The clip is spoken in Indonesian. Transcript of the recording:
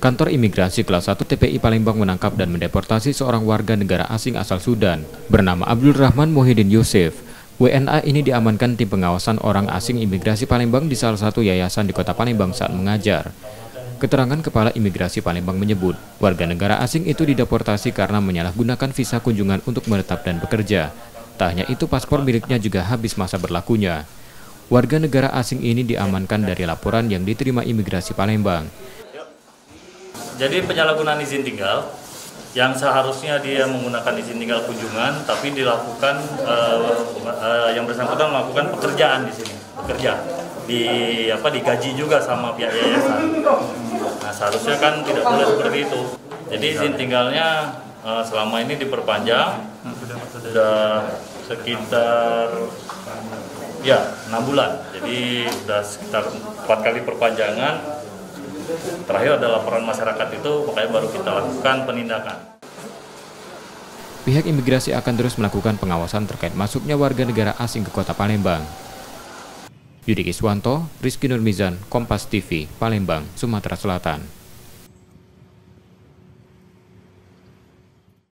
Kantor Imigrasi Kelas 1 TPI Palembang menangkap dan mendeportasi seorang warga negara asing asal Sudan bernama Abdul Rahman Muhyiddin Yusuf. WNA ini diamankan tim pengawasan orang asing imigrasi Palembang di salah satu yayasan di kota Palembang saat mengajar. Keterangan Kepala Imigrasi Palembang menyebut, warga negara asing itu dideportasi karena menyalahgunakan visa kunjungan untuk menetap dan bekerja. Tak hanya itu, paspor miliknya juga habis masa berlakunya. Warga negara asing ini diamankan dari laporan yang diterima Imigrasi Palembang. Jadi penyalahgunaan izin tinggal yang seharusnya dia menggunakan izin tinggal kunjungan, tapi dilakukan yang bersangkutan melakukan pekerjaan di sini, bekerja digaji juga sama pihak yayasan. Nah, seharusnya kan tidak boleh seperti itu. Jadi izin tinggalnya selama ini diperpanjang sudah sekitar 6 bulan. Jadi sudah sekitar 4 kali perpanjangan. Terakhir ada laporan masyarakat itu, makanya baru kita lakukan penindakan. Pihak imigrasi akan terus melakukan pengawasan terkait masuknya warga negara asing ke kota Palembang. Yudi Kiswanto, Rizky Nurmizan, Kompas TV, Palembang, Sumatera Selatan.